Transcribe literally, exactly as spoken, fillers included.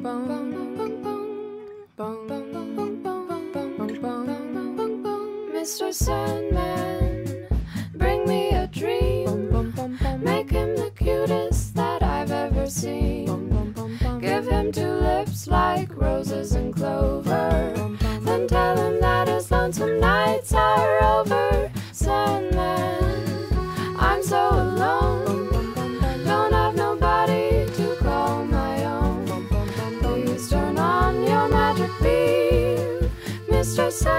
Mister Sandman, bring me a dream. Make him the cutest that I've ever seen. Give him two lips like roses and clover. Then tell him that his lonesome nights are over. Sandman, I'm so alone. Don't have nobody to call my own. Please turn on your magic beam, Mister Sandman.